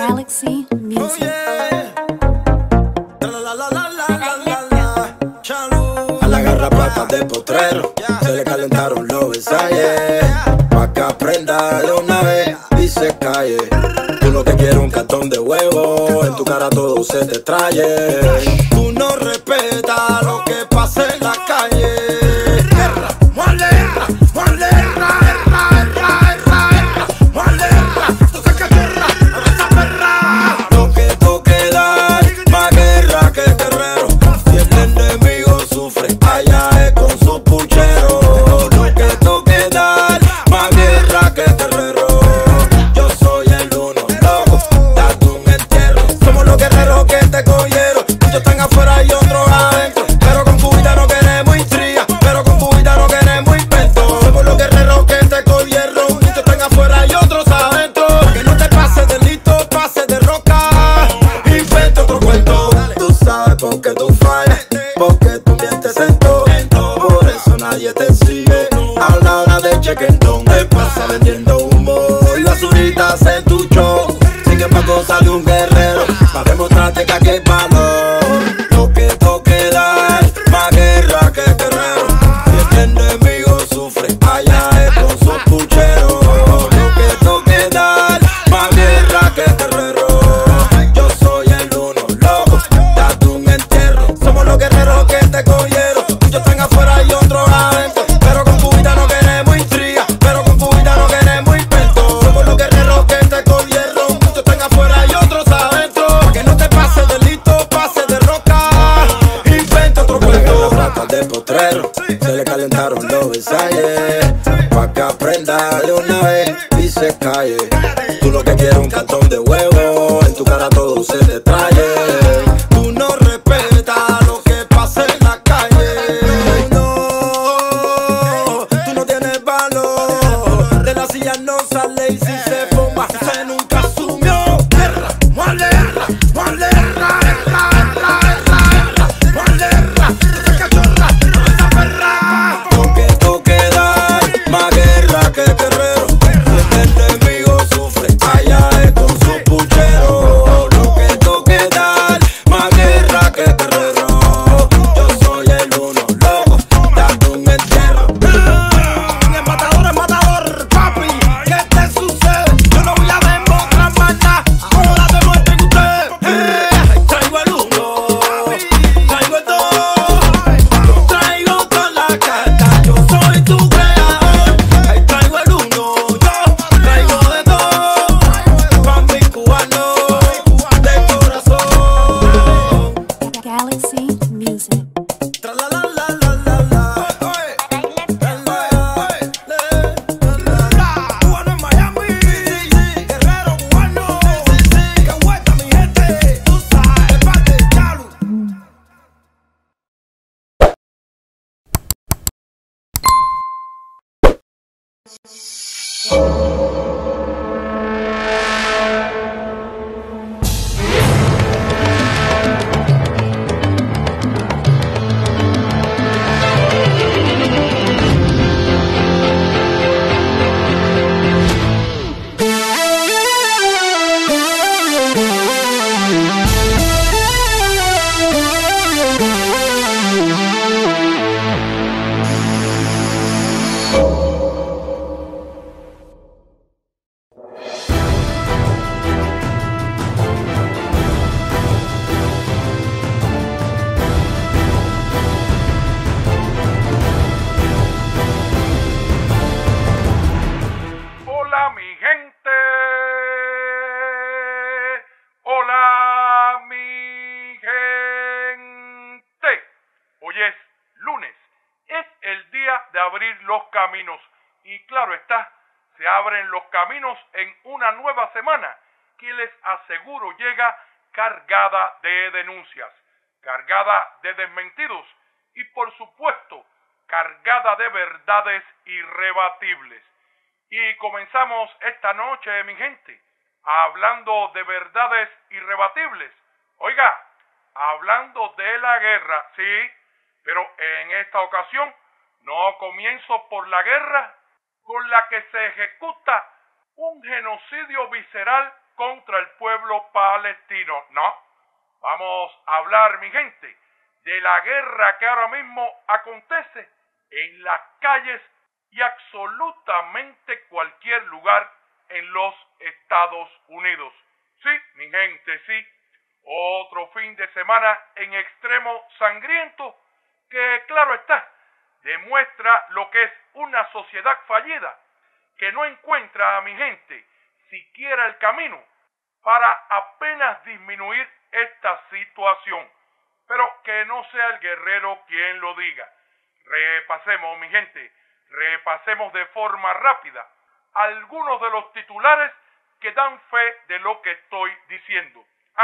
Galaxy Oh Music. yeah. La. Chalu. A la garrapata de potrero se le calentaron los ensayos. Pa' que aprenda de una vez y se calle. Tú lo que quieres un cartón de huevo, en tu cara todo se te traye. Tú no respetas lo que pasa en la calle. Guerra, guerra, guerra, tú sacas guerra, a esa perra. Lo que tú quedas, más guerra que guerrero. Si el enemigo sufre, allá es con su puchero. Lo que tú quedas, más guerra que guerrero. Yo soy el uno, loco, date un entierro. Somos los guerreros que te cogieron. Muchos están afuera y otros adentro. Pero con tu vida no queremos intriga, pero con tu vida no queremos invento. Somos los guerreros que te cogieron. Muchos están afuera y otros adentro. Que no te pases de listo, pases de roca. Inventa otro cuento. Tú sabes por qué tú fallas, porque tú mientes en todo. Por eso nadie te sigue a la hora de chequentón. Te pasa vendiendo humo y basuritas en tu show. Sigue pa' cosas de un guerrero, pa' demostrarte que aquí hay valor. Lo que toque dar, más guerra que guerrero. Si el enemigo sufre, allá es con su puchero. Lo que toque dar, más guerra que guerrero. Yo soy el uno, loco, date un entierro. Somos los guerreros que te cogieron. Muchos están afuera y otros adentro. Pero con tu vida no queremos intriga, pero con tu vida no queremos invento. Somos los guerreros que te cogieron. Muchos están afuera y otros adentro. Pa' que no te pases de listo, pases de roca. Inventa otro cuento. Las ratas de potrero se le calentaron los ensayos. Pa' que aprenda de una vez y se calle. Tú lo que quieres un cartón de huevo, en tu cara todo se te traye. Tú no respetas lo que pasa en la calle. No, tú no tienes valor. De la silla no sale y si se forma se nunca asumió. Guerra, guerra, guerra, cachorra, esa perra. Porque tú quedas, más guerra que guerrero. Si el enemigo sufre, allá es con su puchero. Lo que tú quedas, más guerra que guerrero. Yo soy el uno, loco, date un entierro. El matador, papi, ¿qué te sucede? Yo no voy a demostrar más nada, ahora demuestren ustedes. Traigo el uno, traigo el dos, traigo toda la carta, yo soy tu creador. Traigo el uno, yo traigo de dos, pa' mi cubano de corazón. Galaxy Music. Tra la la la la la la. Cubano en Miami, guerrero cubano, que vuelta mi gente, tú sabes, parte de Chalu. Hola mi gente, hola mi gente. Hoy es lunes, es el día de abrir los caminos y claro está, se abren los caminos en una nueva semana que les aseguro llega cargada de denuncias, cargada de desmentidos y por supuesto cargada de verdades irrebatibles. Y comenzamos esta noche, mi gente, hablando de verdades irrebatibles. Oiga, hablando de la guerra, sí, pero en esta ocasión no comienzo por la guerra con la que se ejecuta un genocidio visceral contra el pueblo palestino. No, vamos a hablar, mi gente, de la guerra que ahora mismo acontece en las calles y absolutamente cualquier lugar en los Estados Unidos. Sí, mi gente, sí. Otro fin de semana en extremo sangriento que, claro está, demuestra lo que es una sociedad fallida que no encuentra a mi gente siquiera el camino para apenas disminuir esta situación. Pero que no sea el guerrero quien lo diga. Repasemos, mi gente, repasemos de forma rápida algunos de los titulares que dan fe de lo que estoy diciendo.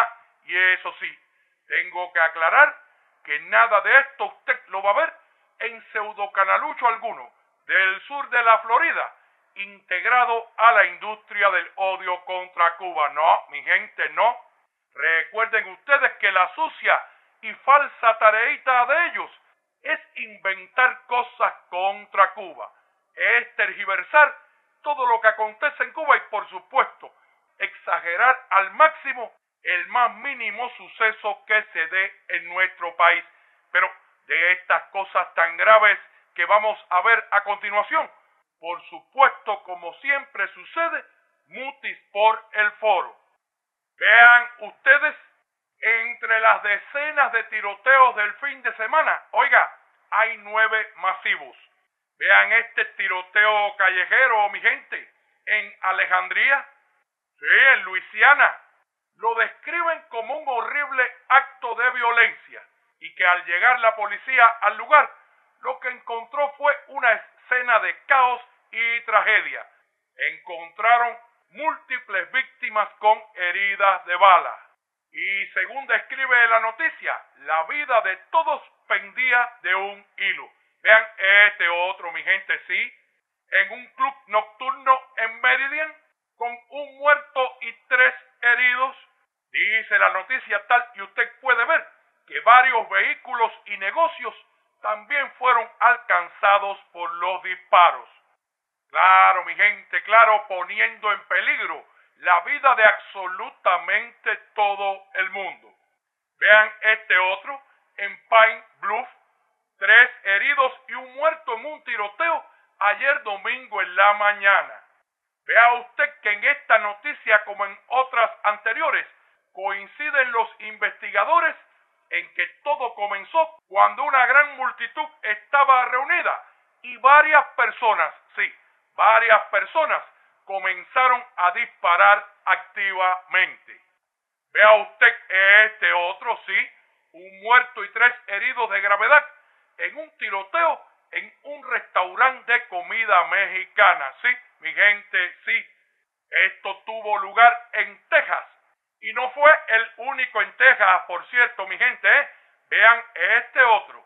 Y eso sí, tengo que aclarar que nada de esto usted lo va a ver en pseudocanalucho alguno del sur de la Florida, integrado a la industria del odio contra Cuba. No, mi gente, no. Recuerden ustedes que la sucia y falsa tareita de ellos es inventar cosas contra Cuba, es tergiversar todo lo que acontece en Cuba y, por supuesto, exagerar al máximo el más mínimo suceso que se dé en nuestro país. Pero de estas cosas tan graves que vamos a ver a continuación, por supuesto, como siempre sucede, mutis por el foro. Vean ustedes, entre las decenas de tiroteos del fin de semana, oiga, hay 9 masivos. Vean este tiroteo callejero, mi gente, en Alejandría, sí, en Luisiana. Lo describen como un horrible acto de violencia y que al llegar la policía al lugar, lo que encontró fue una escena de caos y tragedia. Encontraron múltiples víctimas con heridas de bala. Y según describe la noticia, la vida de todos pendía de un hilo. Vean este otro, mi gente, sí, en un club nocturno en Meridian, con un muerto y 3 heridos. Dice la noticia tal, y usted puede ver que varios vehículos y negocios también fueron alcanzados por los disparos. Claro, mi gente, claro, poniendo en peligro la vida de absolutamente todo el mundo. Vean este otro, en Pine Bluff, 3 heridos y un muerto en un tiroteo ayer domingo en la mañana. Vea usted que en esta noticia, como en otras anteriores, coinciden los investigadores en que todo comenzó cuando una gran multitud estaba reunida y varias personas, sí, varias personas comenzaron a disparar activamente. Vea usted este otro, sí, un muerto y 3 heridos de gravedad en un tiroteo en un restaurante de comida mexicana. Sí, mi gente, sí. Esto tuvo lugar en Texas. Y no fue el único en Texas, por cierto, mi gente, ¿eh? Vean este otro.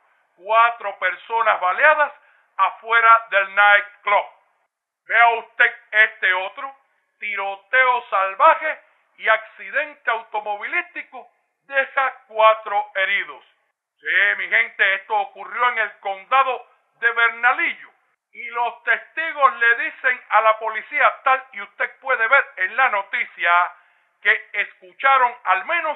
4 personas baleadas afuera del nightclub. Vea usted este otro. Tiroteo salvaje y accidente automovilístico deja 4 heridos. Sí, mi gente, esto ocurrió en el condado de Bernalillo. Y los testigos le dicen a la policía tal, y usted puede ver en la noticia, que escucharon al menos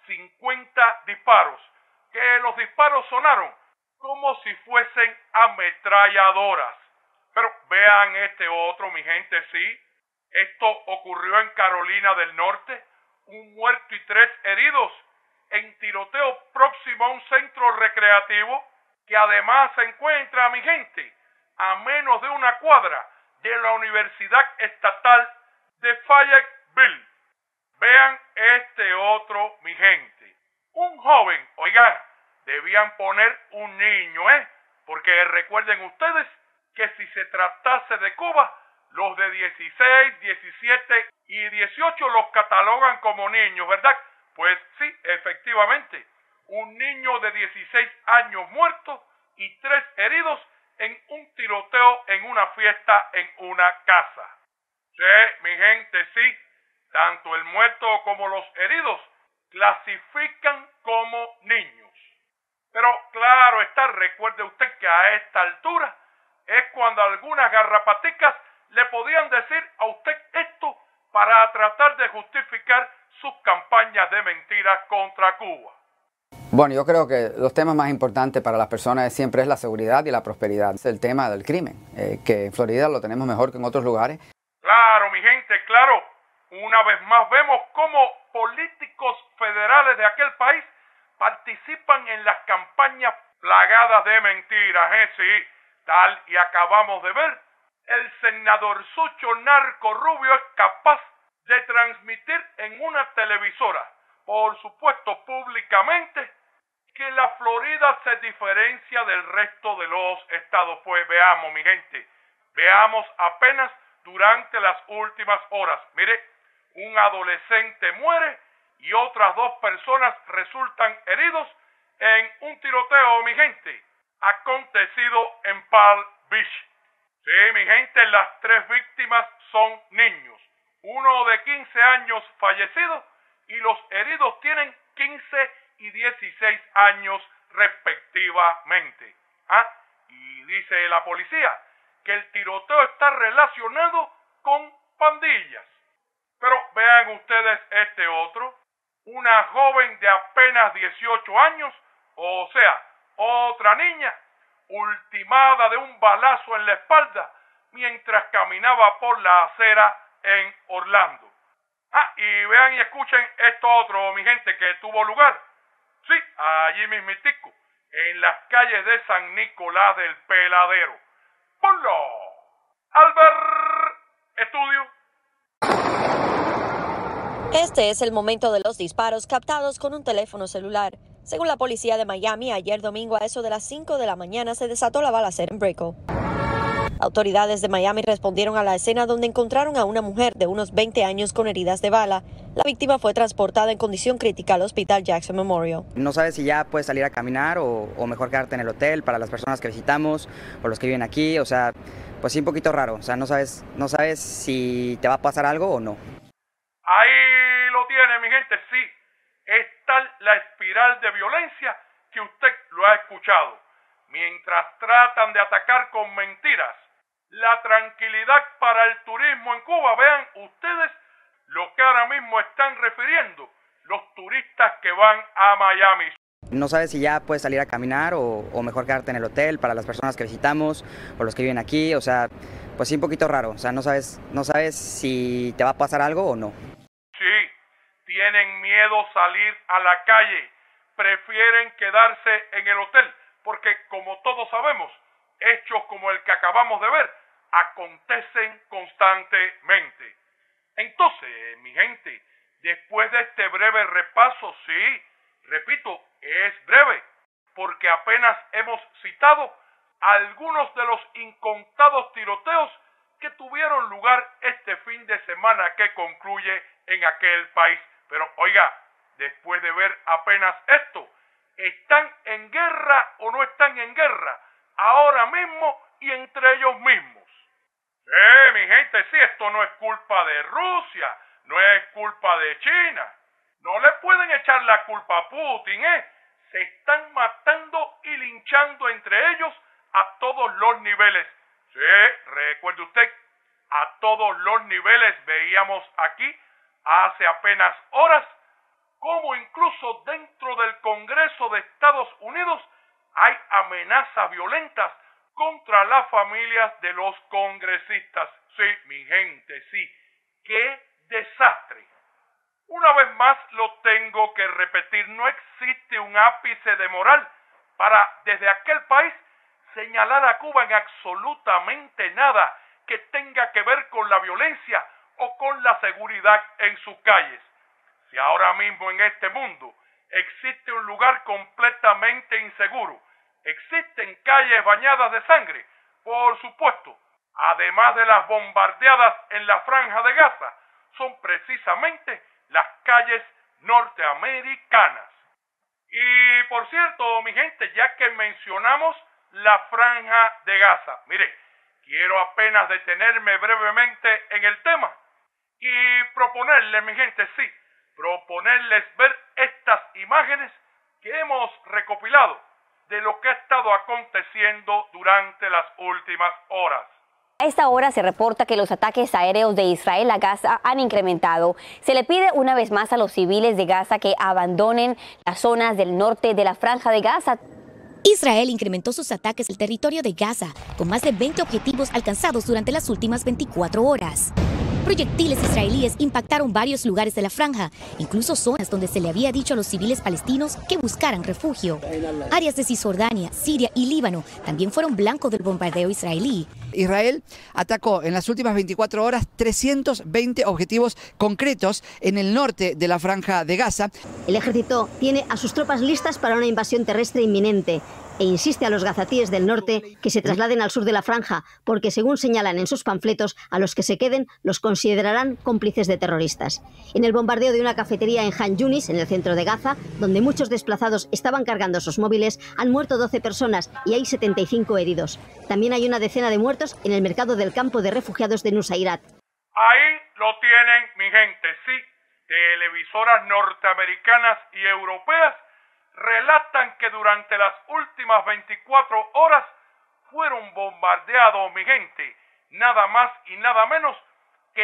50 disparos, que los disparos sonaron como si fuesen ametralladoras. Pero vean este otro, mi gente, sí. Esto ocurrió en Carolina del Norte, un muerto y 3 heridos en tiroteo próximo a un centro recreativo que además se encuentra, mi gente, a menos de una cuadra de la Universidad Estatal de Fayetteville. Vean este otro, mi gente. Un joven, oigan, debían poner un niño, porque recuerden ustedes que si se tratase de Cuba, los de 16, 17 y 18 los catalogan como niños, ¿verdad? Pues sí, efectivamente, un niño de 16 años muerto y 3 heridos en un tiroteo en una fiesta en una casa. Sí, mi gente, sí, tanto el muerto como los heridos clasifican como niños. Pero claro está, recuerde usted que a esta altura es cuando algunas garrapaticas le podían decir a usted esto para tratar de justificar sus campañas de mentiras contra Cuba. Bueno, yo creo que los temas más importantes para las personas siempre es la seguridad y la prosperidad. Es el tema del crimen, que en Florida lo tenemos mejor que en otros lugares. Claro, mi gente, claro. Una vez más vemos cómo políticos federales de aquel país participan en las campañas plagadas de mentiras, sí, tal y acabamos de ver. El senador Sucho Narco Rubio es capaz de transmitir en una televisora, por supuesto públicamente, que la Florida se diferencia del resto de los estados. Pues veamos, mi gente, veamos apenas durante las últimas horas. Mire, un adolescente muere y otras 2 personas resultan heridos en un tiroteo, mi gente, acontecido en Palm Beach. Sí, mi gente, las 3 víctimas son niños. Uno de 15 años fallecido y los heridos tienen 15 y 16 años respectivamente. Y dice la policía que el tiroteo está relacionado con pandillas. Pero vean ustedes este otro. Una joven de apenas 18 años, o sea, otra niña, ultimada de un balazo en la espalda mientras caminaba por la acera en Orlando. Y vean y escuchen esto otro, mi gente, que tuvo lugar. Sí, allí mismitico, en las calles de San Nicolás del Peladero. ¡Ponlo! Albert Estudio. Este es el momento de los disparos captados con un teléfono celular. Según la policía de Miami, ayer domingo a eso de las 5 de la mañana se desató la balacera en Brickell. Autoridades de Miami respondieron a la escena donde encontraron a una mujer de unos 20 años con heridas de bala. La víctima fue transportada en condición crítica al hospital Jackson Memorial. No sabes si ya puedes salir a caminar o mejor quedarte en el hotel para las personas que visitamos o los que viven aquí. O sea, pues sí, un poquito raro. O sea, no sabes si te va a pasar algo o no. Ahí lo tiene, mi gente, sí. Es tal la espiral de violencia que usted lo ha escuchado. Mientras tratan de atacar con mentiras la tranquilidad para el turismo en Cuba, vean ustedes lo que ahora mismo están refiriendo los turistas que van a Miami. No sabes si ya puedes salir a caminar o mejor quedarte en el hotel para las personas que visitamos o los que viven aquí. O sea, pues sí, un poquito raro. O sea, no sabes si te va a pasar algo o no. Sí, tienen miedo salir a la calle, prefieren quedarse en el hotel, porque como todos sabemos, hechos como el que acabamos de ver acontecen constantemente. Entonces, mi gente, después de este breve repaso, sí, repito, es breve, porque apenas hemos citado algunos de los incontados tiroteos que tuvieron lugar este fin de semana que concluye en aquel país. Pero oiga, después de ver apenas esto, ¿están en guerra o no están en guerra? Ahora mismo y entre ellos mismos. Mi gente, sí, esto no es culpa de Rusia, no es culpa de China. No le pueden echar la culpa a Putin, Se están matando y linchando entre ellos a todos los niveles. Sí, recuerde usted, a todos los niveles veíamos aquí, hace apenas horas, como incluso dentro del Congreso de Estados Unidos hay amenazas violentas contra las familias de los congresistas. Sí, mi gente, sí. ¡Qué desastre! Una vez más lo tengo que repetir, no existe un ápice de moral para desde aquel país señalar a Cuba en absolutamente nada que tenga que ver con la violencia o con la seguridad en sus calles. Si ahora mismo en este mundo existe un lugar completamente inseguro, existen calles bañadas de sangre, por supuesto, además de las bombardeadas en la Franja de Gaza, son precisamente las calles norteamericanas. Y por cierto, mi gente, ya que mencionamos la Franja de Gaza, mire, quiero apenas detenerme brevemente en el tema y proponerles, mi gente, sí, proponerles ver estas imágenes que hemos recopilado de lo que ha estado aconteciendo durante las últimas horas. A esta hora se reporta que los ataques aéreos de Israel a Gaza han incrementado. Se le pide una vez más a los civiles de Gaza que abandonen las zonas del norte de la Franja de Gaza. Israel incrementó sus ataques al territorio de Gaza, con más de 20 objetivos alcanzados durante las últimas 24 horas. Proyectiles israelíes impactaron varios lugares de la franja, incluso zonas donde se le había dicho a los civiles palestinos que buscaran refugio. Áreas de Cisjordania, Siria y Líbano también fueron blanco del bombardeo israelí. Israel atacó en las últimas 24 horas 320 objetivos concretos en el norte de la Franja de Gaza. El ejército tiene a sus tropas listas para una invasión terrestre inminente e insiste a los gazatíes del norte que se trasladen al sur de la franja, porque según señalan en sus panfletos, a los que se queden los considerarán cómplices de terroristas. En el bombardeo de una cafetería en Han Yunis, en el centro de Gaza, donde muchos desplazados estaban cargando sus móviles, han muerto 12 personas y hay 75 heridos. También hay una decena de muertos en el mercado del campo de refugiados de Nusairat. Ahí lo tienen, mi gente, sí. Televisoras norteamericanas y europeas relatan que durante las últimas 24 horas fueron bombardeados, mi gente, nada más y nada menos que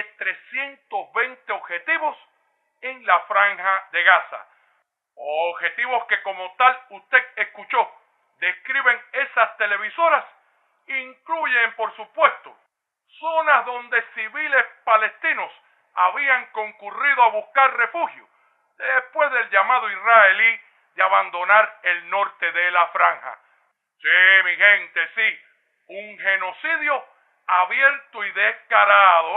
320 objetivos en la Franja de Gaza. Objetivos que, como tal usted escuchó, describen esas televisoras, incluyen, por supuesto, zonas donde civiles palestinos habían concurrido a buscar refugio después del llamado israelí de abandonar el norte de la franja. Sí, mi gente, sí, un genocidio abierto y descarado,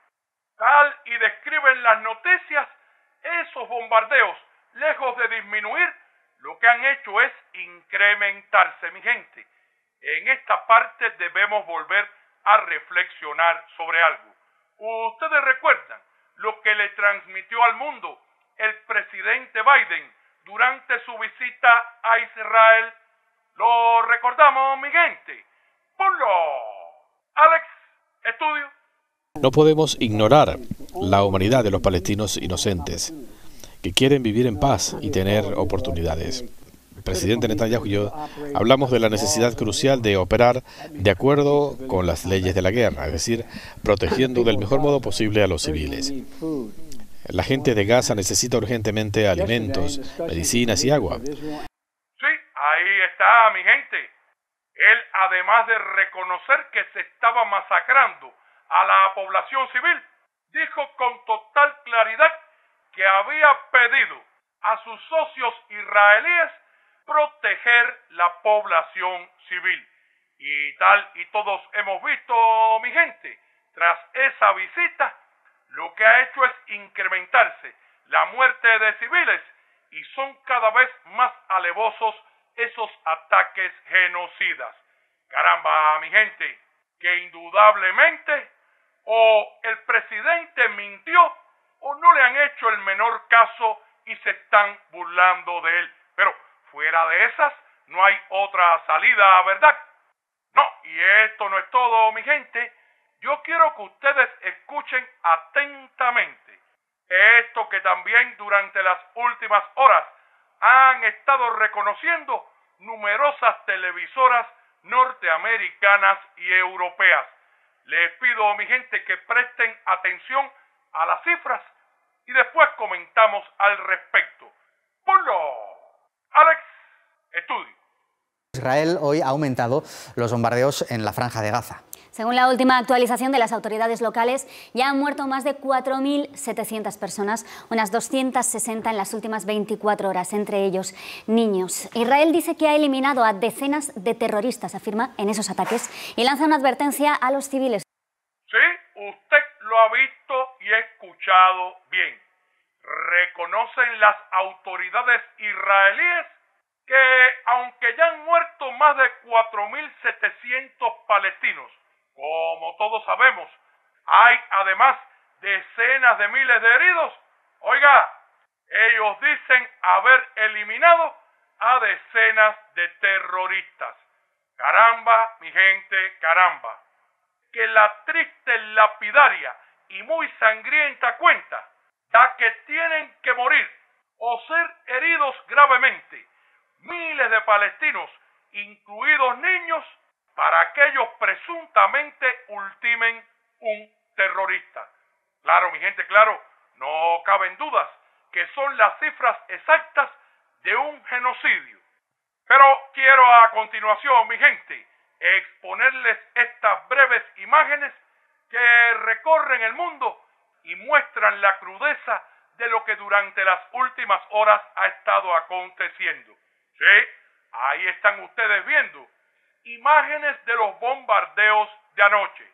Tal y describen las noticias, esos bombardeos, lejos de disminuir, lo que han hecho es incrementarse, mi gente. En esta parte debemos volver a reflexionar sobre algo. Ustedes recuerdan lo que le transmitió al mundo el presidente Biden durante su visita a Israel. Lo recordamos, mi gente. Ponlo. Alex, estudio. No podemos ignorar la humanidad de los palestinos inocentes que quieren vivir en paz y tener oportunidades. El presidente Netanyahu y yo hablamos de la necesidad crucial de operar de acuerdo con las leyes de la guerra, es decir, protegiendo del mejor modo posible a los civiles. La gente de Gaza necesita urgentemente alimentos, medicinas y agua. Sí, ahí está, mi gente. Él, además de reconocer que se estaba masacrando a la población civil, dijo con total claridad que había pedido a sus socios israelíes proteger la población civil. Y tal y todos hemos visto, mi gente, tras esa visita, lo que ha hecho es incrementarse la muerte de civiles y son cada vez más alevosos esos ataques genocidas. Caramba, mi gente, que indudablemente o el presidente mintió o no le han hecho el menor caso y se están burlando de él. Pero fuera de esas no hay otra salida, ¿verdad? No, y esto no es todo, mi gente. Yo quiero que ustedes escuchen atentamente esto que también durante las últimas horas han estado reconociendo numerosas televisoras norteamericanas y europeas. Les pido, mi gente, que presten atención a las cifras y después comentamos al respecto. Ponlo. Alex, estudio. Israel hoy ha aumentado los bombardeos en la Franja de Gaza. Según la última actualización de las autoridades locales, ya han muerto más de 4.700 personas, unas 260 en las últimas 24 horas, entre ellos niños. Israel dice que ha eliminado a decenas de terroristas, afirma, en esos ataques, y lanza una advertencia a los civiles. Sí, usted lo ha visto y escuchado bien. Reconocen las autoridades israelíes que, aunque ya han muerto más de 4.700 palestinos, como todos sabemos, hay además decenas de miles de heridos. Oiga, ellos dicen haber eliminado a decenas de terroristas. Caramba, mi gente, caramba. Que la triste, lapidaria y muy sangrienta cuenta da que tienen que morir o ser heridos gravemente miles de palestinos, incluidos niños, para aquellos presuntamente ultimen un terrorista. Claro, mi gente, claro, no caben dudas que son las cifras exactas de un genocidio. Pero quiero a continuación, mi gente, exponerles estas breves imágenes que recorren el mundo y muestran la crudeza de lo que durante las últimas horas ha estado aconteciendo. Sí, ahí están ustedes viendo imágenes de los bombardeos de anoche.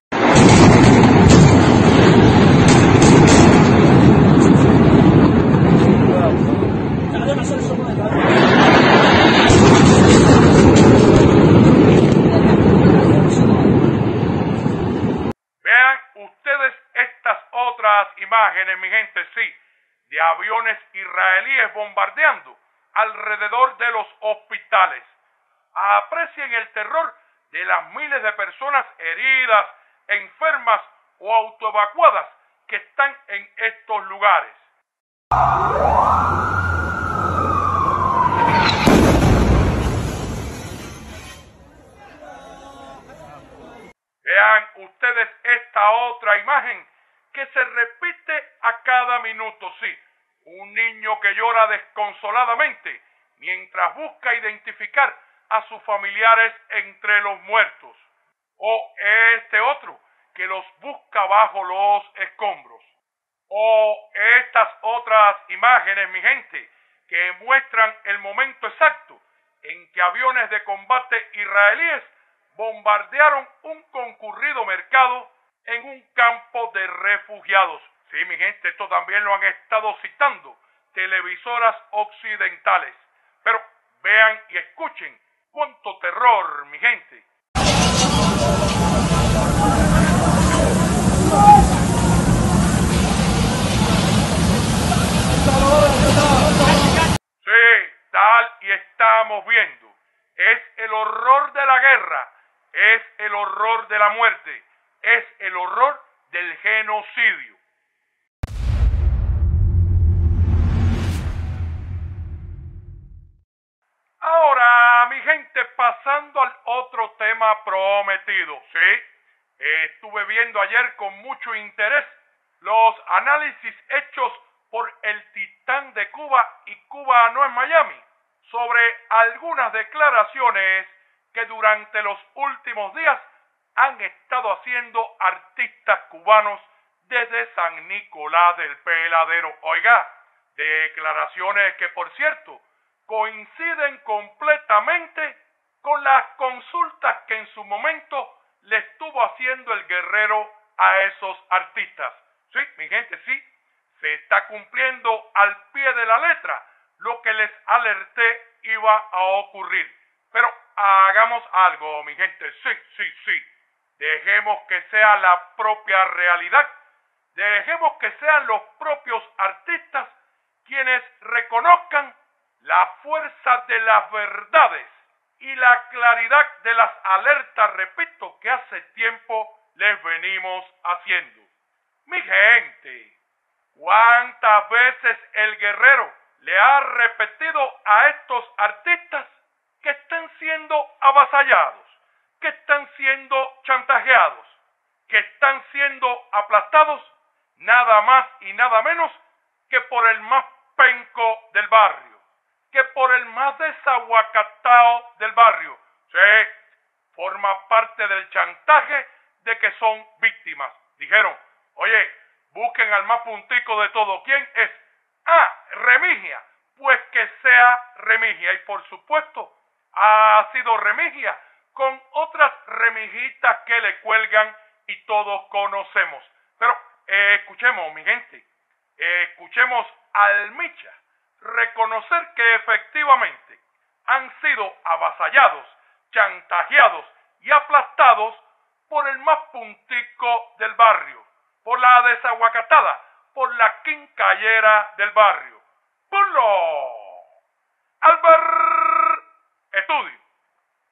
Vean ustedes estas otras imágenes, mi gente, sí, de aviones israelíes bombardeando alrededor de los hospitales. Aprecien el terror de las miles de personas heridas, enfermas o autoevacuadas que están en estos lugares. Vean ustedes esta otra imagen que se repite a cada minuto, sí. Un niño que llora desconsoladamente mientras busca identificar a sus familiares entre los muertos. O este otro que los busca bajo los escombros. O estas otras imágenes, mi gente, que muestran el momento exacto en que aviones de combate israelíes bombardearon un concurrido mercado en un campo de refugiados. Sí, mi gente, esto también lo han estado citando televisoras occidentales. Pero vean y escuchen cuánto terror, mi gente. Sí, tal y estamos viendo. Es el horror de la guerra, es el horror de la muerte, es el horror del genocidio. Ahora, mi gente, pasando al otro tema prometido, ¿sí? Estuve viendo ayer con mucho interés los análisis hechos por el titán de Cuba y Cuba no en Miami sobre algunas declaraciones que durante los últimos días han estado haciendo artistas cubanos desde San Nicolás del Peladero. Oiga, declaraciones que, por cierto, coinciden completamente con las consultas que en su momento le estuvo haciendo el Guerrero a esos artistas. Sí, mi gente, sí, se está cumpliendo al pie de la letra lo que les alerté iba a ocurrir. Pero hagamos algo, mi gente, sí. Dejemos que sea la propia realidad, dejemos que sean los propios artistas quienes reconozcan la fuerza de las verdades y la claridad de las alertas, repito, que hace tiempo les venimos haciendo. Mi gente, ¿cuántas veces el Guerrero le ha repetido a estos artistas que están siendo avasallados, que están siendo chantajeados, que están siendo aplastados, nada más y nada menos que por el más penco del barrio, que por el más desaguacatao del barrio? Sí, forma parte del chantaje de que son víctimas. Dijeron, oye, busquen al más puntico de todo. ¿Quién es? Remigia. Pues que sea Remigia. Y por supuesto, ha sido Remigia con otras remijitas que le cuelgan y todos conocemos. Pero escuchemos, mi gente, escuchemos al Micha reconocer que efectivamente han sido avasallados, chantajeados y aplastados por el más puntico del barrio, por la desaguacatada, por la quincallera del barrio. ¡Ponlo! Albert Estudio.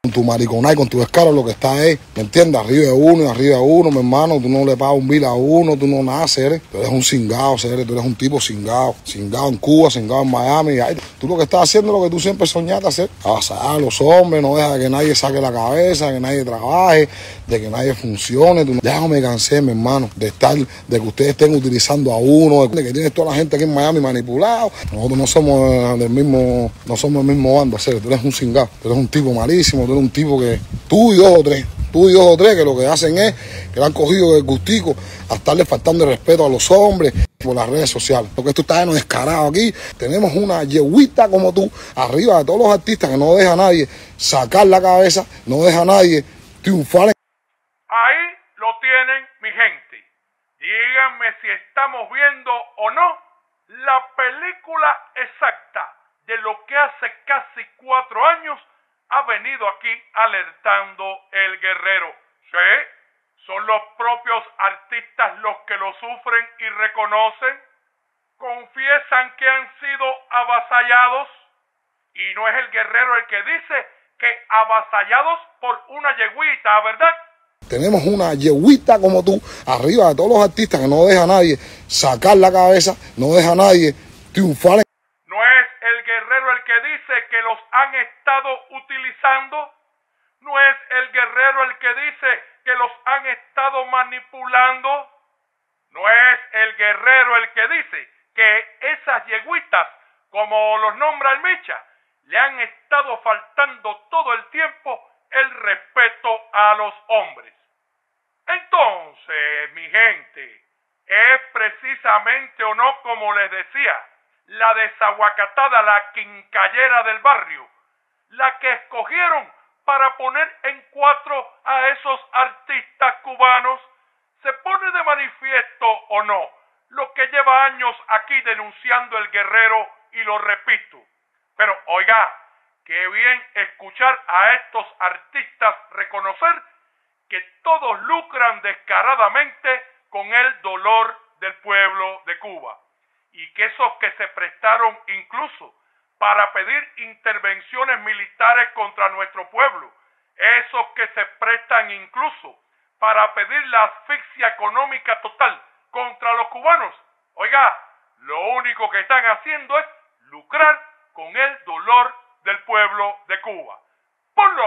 Con tu mariconay, con tu descaro, lo que está ahí, ¿me entiendes? Arriba de uno, mi hermano, tú no le pagas un bill a uno, tú no nada, Ceres. Tú eres un cingado, Ceres, tú eres un tipo cingado en Cuba, cingado en Miami. Ay, tú lo que estás haciendo es lo que tú siempre soñaste hacer, avasallar a los hombres, no deja que nadie saque la cabeza, que nadie trabaje, de que nadie funcione. Ya me cansé, mi hermano, de que ustedes estén utilizando a uno, de que tienes toda la gente aquí en Miami manipulado. Nosotros no somos del mismo bando, Ceres. Tú eres un cingado, tú eres un tipo malísimo, tú eres un tipo que tú y dos o tres que lo que hacen es que le han cogido el gustico a estarle faltando el respeto a los hombres por las redes sociales. Porque esto está lleno de descarado aquí. Tenemos una yeguita como tú arriba de todos los artistas que no deja a nadie sacar la cabeza, no deja a nadie triunfar. Ahí lo tienen, mi gente. Díganme si estamos viendo o no la película exacta de lo que hace casi 4 años ha venido aquí alertando el guerrero. Sí, son los propios artistas los que lo sufren y reconocen. Confiesan que han sido avasallados. Y no es el guerrero el que dice que avasallados por una yeguita, ¿verdad? Tenemos una yeguita como tú arriba de todos los artistas que no deja a nadie sacar la cabeza, no deja a nadie triunfar. ¿No es el guerrero el que dice que los han estado utilizando? ¿No es el guerrero el que dice que los han estado manipulando? ¿No es el guerrero el que dice que esas yeguitas, como los nombra el Micha, le han estado faltando todo el tiempo el respeto a los hombres? Entonces, mi gente, es precisamente o no como les decía, la desaguacatada, la quincallera del barrio, la que escogieron para poner en 4 a esos artistas cubanos. Se pone de manifiesto o no lo que lleva años aquí denunciando el guerrero, y lo repito. Pero oiga, qué bien escuchar a estos artistas reconocer que todos lucran descaradamente con el dolor del pueblo de Cuba. Y que esos que se prestaron incluso para pedir intervenciones militares contra nuestro pueblo, esos que se prestan incluso para pedir la asfixia económica total contra los cubanos, oiga, lo único que están haciendo es lucrar con el dolor del pueblo de Cuba. ¡Ponlo!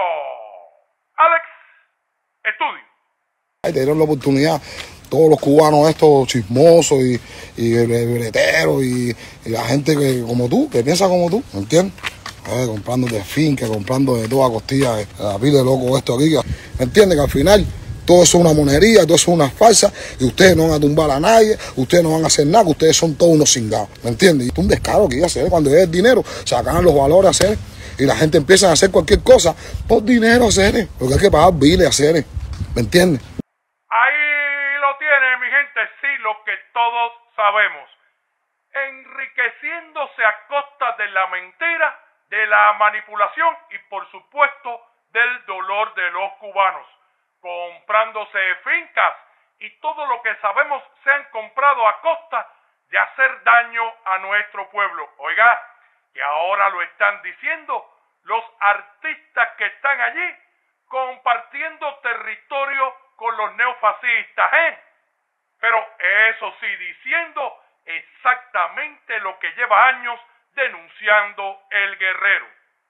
Alex, estudio. Te dieron la oportunidad todos los cubanos estos chismosos y breteros y la gente que como tú, que piensa como tú, ¿me entiendes? Comprando de finca, comprando de toda costilla, la pila de loco esto aquí, ¿me entiendes? Que al final todo eso es una monería, todo eso es una farsa, y ustedes no van a tumbar a nadie, ustedes no van a hacer nada, que ustedes son todos unos cingados, ¿me entiendes? Y es un descaro que iba a hacer cuando es el dinero, sacan los valores a hacer, y la gente empieza a hacer cualquier cosa por dinero a hacer, porque hay que pagar biles a hacer, ¿me entiendes? Ahí lo tiene, mi gente, sí, lo que todos sabemos. Enriqueciéndose a costa de la mentira, de la manipulación y por supuesto del dolor de los cubanos, comprándose fincas y todo lo que sabemos se han comprado a costa de hacer daño a nuestro pueblo. Oiga, que ahora lo están diciendo los artistas que están allí compartiendo territorio con los neofascistas, Pero eso sí, diciendo exactamente lo que lleva años denunciando el guerrero.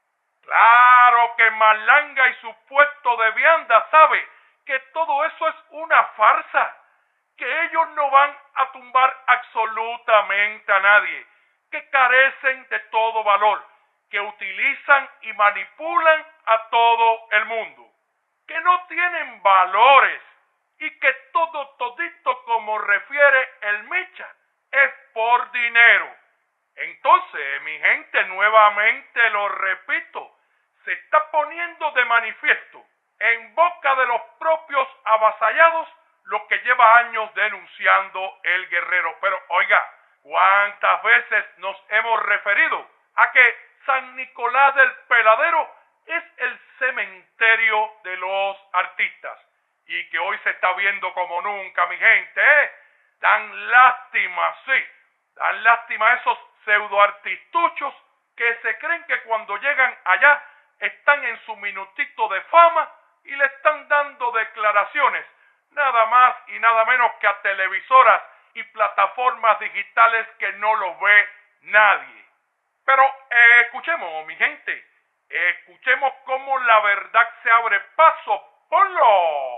Claro que Malanga y su puesto de vianda sabe que todo eso es una farsa, que ellos no van a tumbar absolutamente a nadie, que carecen de todo valor, que utilizan y manipulan a todo el mundo, que no tienen valores y que todito, como refiere el Micha, es por dinero. Entonces, mi gente, nuevamente lo repito, se está poniendo de manifiesto en boca de los propios avasallados lo que lleva años denunciando el guerrero. Pero oiga, ¿cuántas veces nos hemos referido a que San Nicolás del Peladero es el cementerio de los artistas? Y que hoy se está viendo como nunca, mi gente, Dan lástima, sí, dan lástima a esos pseudoartistuchos que se creen que cuando llegan allá están en su minutito de fama y le están dando declaraciones, nada más y nada menos que a televisoras y plataformas digitales que no los ve nadie. Pero escuchemos, mi gente, escuchemos cómo la verdad se abre paso. ¡Ponlo!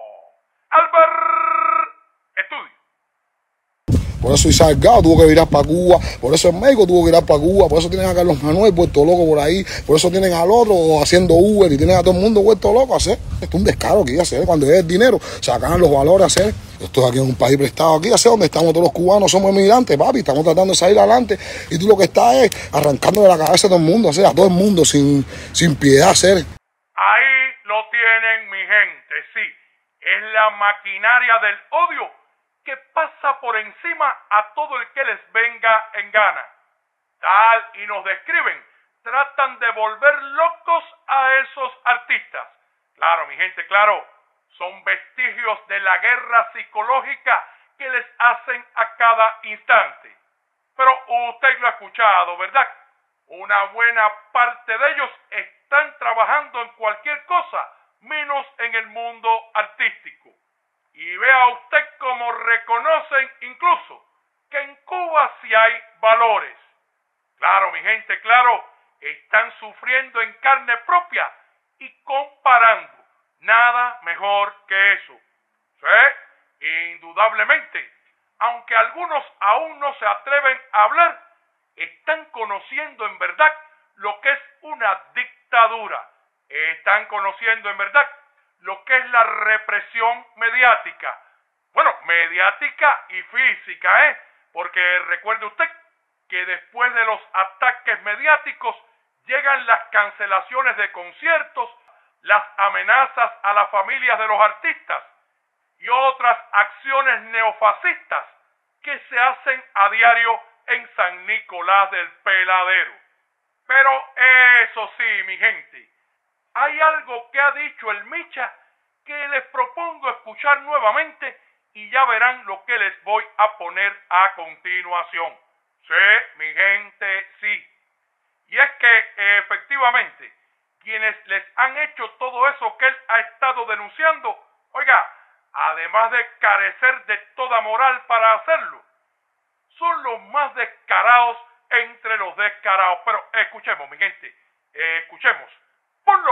Albert Estudio. Por eso Isaac Gao tuvo que virar para Cuba, por eso el México tuvo que virar para Cuba, por eso tienen a Carlos Manuel vuelto loco por ahí, por eso tienen al otro haciendo Uber y tienen a todo el mundo vuelto loco a hacer. Esto es un descaro que iba a hacer cuando es el dinero, sacan los valores a hacer. Esto es aquí en un país prestado, aquí hace donde estamos todos los cubanos, somos emigrantes, papi, estamos tratando de salir adelante y tú lo que estás es arrancando de la cabeza a todo el mundo, a todo el mundo sin piedad, hacer. Ahí lo tienen, mi gente, sí, es la maquinaria del odio que pasa por encima a todo el que les venga en gana. Tal y nos describen, tratan de volver locos a esos artistas. Claro, mi gente, claro, son vestigios de la guerra psicológica que les hacen a cada instante. Pero usted lo ha escuchado, ¿verdad? Una buena parte de ellos están trabajando en cualquier cosa, menos en el mundo artístico. Y vea usted cómo reconocen incluso que en Cuba sí hay valores. Claro, mi gente, claro, están sufriendo en carne propia y comparando. Nada mejor que eso. Sí, indudablemente, aunque algunos aún no se atreven a hablar, están conociendo en verdad lo que es una dictadura. Están conociendo en verdad lo que es la represión mediática. Bueno, mediática y física, porque recuerde usted que después de los ataques mediáticos llegan las cancelaciones de conciertos, las amenazas a las familias de los artistas y otras acciones neofascistas que se hacen a diario en San Nicolás del Peladero. Pero eso sí, mi gente, hay algo que ha dicho el Micha que les propongo escuchar nuevamente y ya verán lo que les voy a poner a continuación. Sí, mi gente, sí. Y es que efectivamente, quienes les han hecho todo eso que él ha estado denunciando, oiga, además de carecer de toda moral para hacerlo, son los más descarados entre los descarados. Pero escuchemos, mi gente, escuchemos. ¡Ponlo!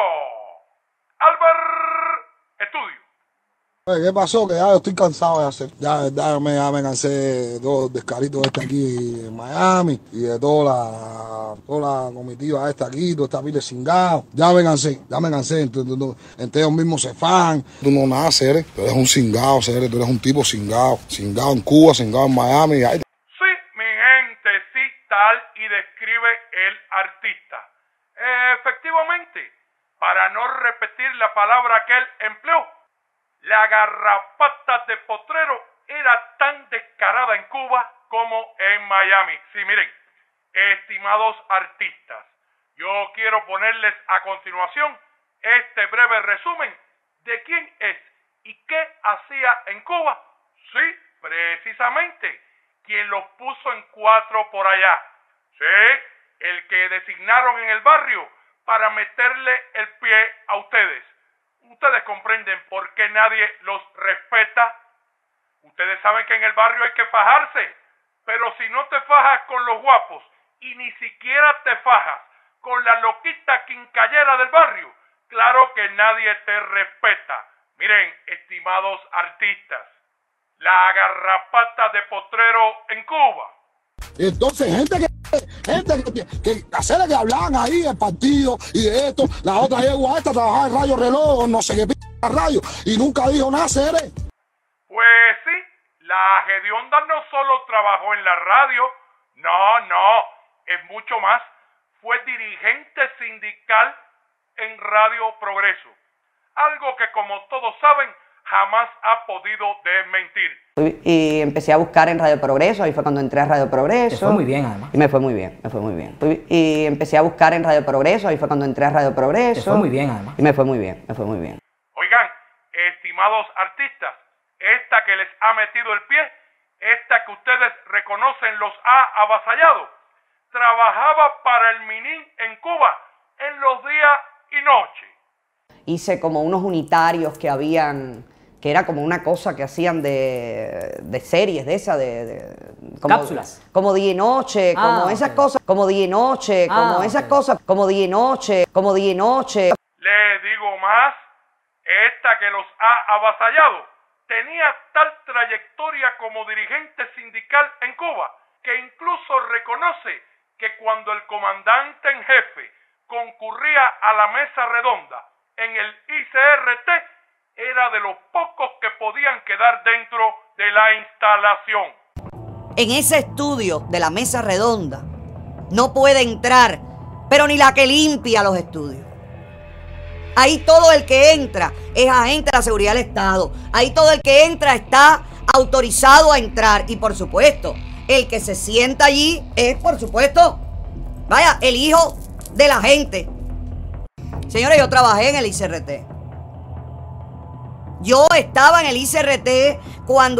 Albert Estudio. ¿Qué pasó? Que ya estoy cansado de hacer. Ya me cansé de todos los descaritos aquí en Miami y de toda la comitiva esta aquí, toda esta pila de cingado. Ya me cansé. Entre ellos mismos se fan. Tú no naces, tú eres un cingado, tú eres un tipo cingado. Cingado en Cuba, cingado en Miami. Ay. Sí, mi gente, sí, tal y describe el artista. Efectivamente, para no repetir la palabra que él empleó, la garrapata de potrero era tan descarada en Cuba como en Miami. Sí, miren, estimados artistas, yo quiero ponerles a continuación este breve resumen de quién es y qué hacía en Cuba. Sí, precisamente, quien los puso en cuatro por allá. Sí, el que designaron en el barrio para meterle el pie a ustedes. Ustedes comprenden por qué nadie los respeta. Ustedes saben que en el barrio hay que fajarse, pero si no te fajas con los guapos y ni siquiera te fajas con la loquita quincallera del barrio, claro que nadie te respeta. Miren, estimados artistas, la garrapata de potrero en Cuba. Entonces, gente que hacerle que hablaban ahí el partido y de esto, la otra yegua esta trabajaba en Radio Reloj, no sé qué radio, y nunca dijo nada, Cere. Pues sí, la Gedionda no solo trabajó en la radio, no, es mucho más. Fue dirigente sindical en Radio Progreso, algo que como todos saben, jamás ha podido desmentir. Y empecé a buscar en Radio Progreso, ahí fue cuando entré a Radio Progreso. Te fue muy bien, además. Y me fue muy bien. Y empecé a buscar en Radio Progreso, ahí fue cuando entré a Radio Progreso. Te fue muy bien, además. Y me fue muy bien. Oigan, estimados artistas, esta que les ha metido el pie, esta que ustedes reconocen los ha avasallado, trabajaba para el Minin en Cuba en los días y noche. Hice como unos unitarios que habían, que era como una cosa que hacían de series, de esa, como, cápsulas. Como día y noche, como esas cosas, como día y noche, como esas cosas, como día y noche, como día y noche. Les digo más, esta que los ha avasallado tenía tal trayectoria como dirigente sindical en Cuba que incluso reconoce que cuando el comandante en jefe concurría a la mesa redonda en el ICRT, era de los pocos que podían quedar dentro de la instalación. En ese estudio de la mesa redonda no puede entrar, pero ni la que limpia los estudios. Ahí todo el que entra es agente de la seguridad del Estado. Ahí todo el que entra está autorizado a entrar. Y por supuesto, el que se sienta allí es, por supuesto, vaya, el hijo de la gente. Señores, yo trabajé en el ICRT. Yo estaba en el ICRT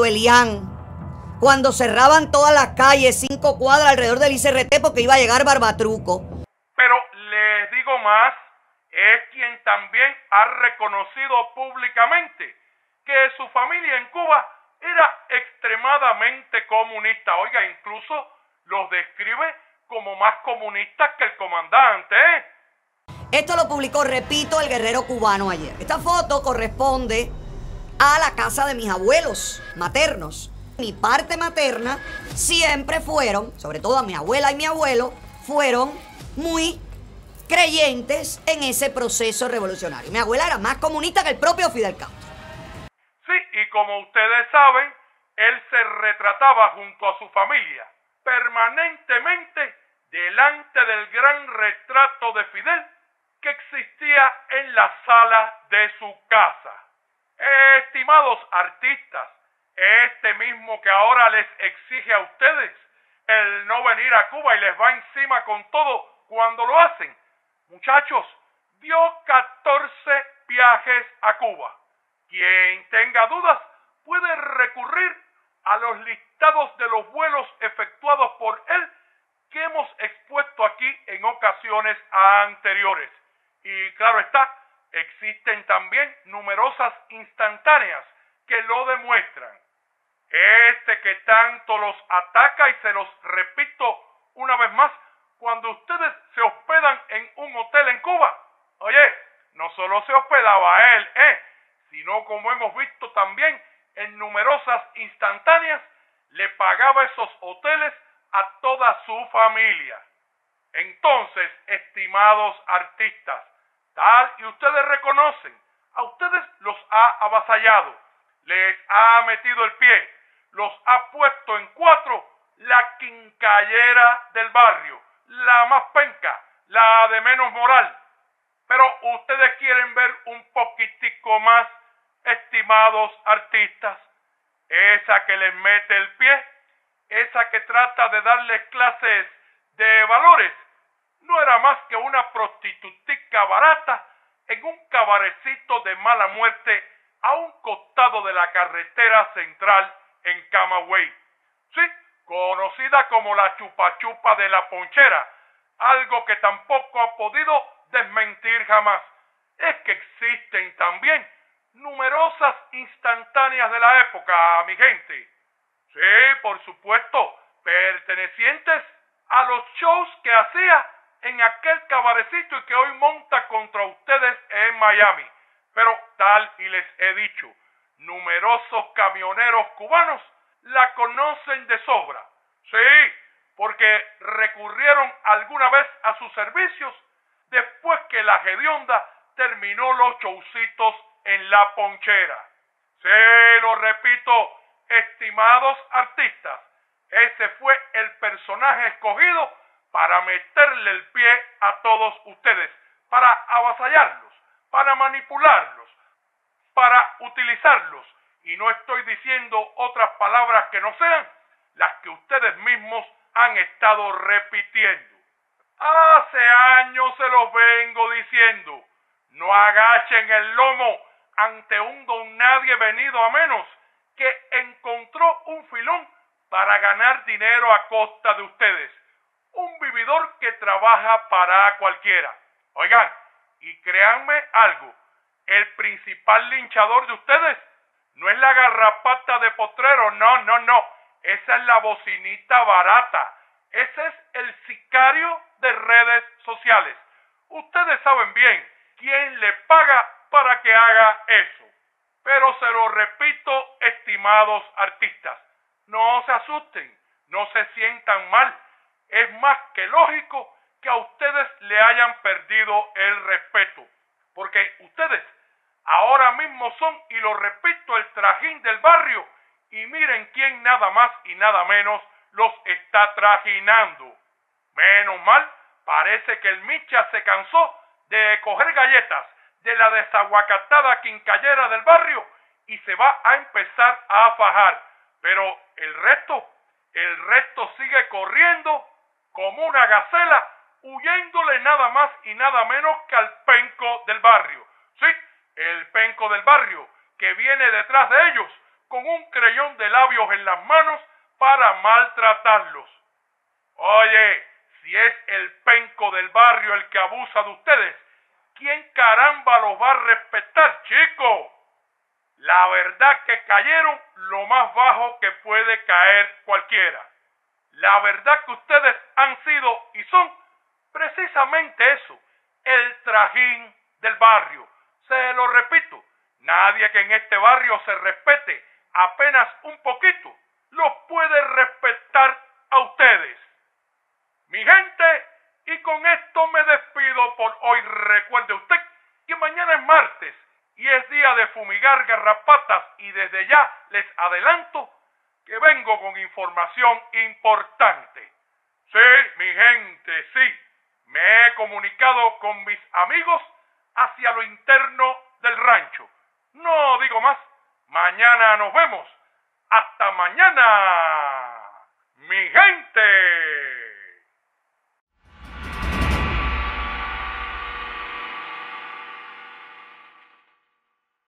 cuando cerraban todas las calles, 5 cuadras alrededor del ICRT porque iba a llegar Barbatruco. Pero les digo más, es quien también ha reconocido públicamente que su familia en Cuba era extremadamente comunista. Oiga, incluso los describe como más comunistas que el comandante, ¿eh? Esto lo publicó, repito, el Guerrero Cubano ayer. Esta foto corresponde a la casa de mis abuelos maternos. Mi parte materna siempre fueron, sobre todo a mi abuela y mi abuelo, fueron muy creyentes en ese proceso revolucionario. Mi abuela era más comunista que el propio Fidel Castro. Sí, y como ustedes saben, él se retrataba junto a su familia permanentemente delante del gran retrato de Fidel que existía en la sala de su casa. Estimados artistas, este mismo que ahora les exige a ustedes el no venir a Cuba y les va encima con todo cuando lo hacen, muchachos, dio 14 viajes a Cuba. Quien tenga dudas puede recurrir a los listados de los vuelos efectuados por él que hemos expuesto aquí en ocasiones anteriores. Y claro está, existen también numerosas instantáneas que lo demuestran. Este que tanto los ataca, y se los repito una vez más, cuando ustedes se hospedan en un hotel en Cuba, oye, no solo se hospedaba él, sino como hemos visto también en numerosas instantáneas, le pagaba esos hoteles a toda su familia. Entonces, estimados artistas, tal y ustedes reconocen, a ustedes los ha avasallado, les ha metido el pie, los ha puesto en 4, la quincallera del barrio, la más penca, la de menos moral. Pero ustedes quieren ver un poquitico más, estimados artistas, esa que les mete el pie, esa que trata de darles clases de valores, no era más que una prostitutica barata en un cabarecito de mala muerte a un costado de la carretera central en Camagüey. Sí, conocida como la chupa chupa de la ponchera, algo que tampoco ha podido desmentir jamás. Es que existen también numerosas instantáneas de la época, mi gente. Sí, por supuesto, pertenecientes a los shows que hacía en aquel cabarecito y que hoy monta contra ustedes en Miami. Pero tal y les he dicho, numerosos camioneros cubanos la conocen de sobra. Sí, porque recurrieron alguna vez a sus servicios después que la hedionda terminó los showcitos en la ponchera. Se lo repito, estimados artistas, ese fue el personaje escogido para meterle el pie a todos ustedes, para avasallarlos, para manipularlos, para utilizarlos. Y no estoy diciendo otras palabras que no sean las que ustedes mismos han estado repitiendo. Hace años se los vengo diciendo, no agachen el lomo ante un don nadie venido a menos que encontró un filón para ganar dinero a costa de ustedes. Un vividor que trabaja para cualquiera. Oigan, Y créanme algo, el principal linchador de ustedes no es la garrapata de potrero, no. Esa es la bocinita barata. Ese es el sicario de redes sociales. Ustedes saben bien quién le paga para que haga eso. Pero se lo repito, estimados artistas, no se asusten, no se sientan mal. Es más que lógico que a ustedes le hayan perdido el respeto. Porque ustedes ahora mismo son, y lo repito, el trajín del barrio. Y miren quién nada más y nada menos los está trajinando. Menos mal, parece que el Micha se cansó de coger galletas de la desaguacatada quincallera del barrio y se va a empezar a fajar. Pero el resto sigue corriendo como una gacela, huyéndole nada más y nada menos que al penco del barrio. Sí, el penco del barrio, que viene detrás de ellos con un creyón de labios en las manos para maltratarlos. Oye, si es el penco del barrio el que abusa de ustedes, ¿quién caramba los va a respetar, chicos? La verdad que cayeron lo más bajo que puede caer cualquiera. La verdad que ustedes han sido y son precisamente eso, el trajín del barrio. Se lo repito, nadie que en este barrio se respete apenas un poquito los puede respetar a ustedes. Mi gente, y con esto me despido por hoy. Recuerde usted que mañana es martes y es día de fumigar garrapatas, y desde ya les adelanto que vengo con información importante. Sí, mi gente, sí, me he comunicado con mis amigos hacia lo interno del rancho. No digo más, mañana nos vemos. ¡Hasta mañana, mi gente!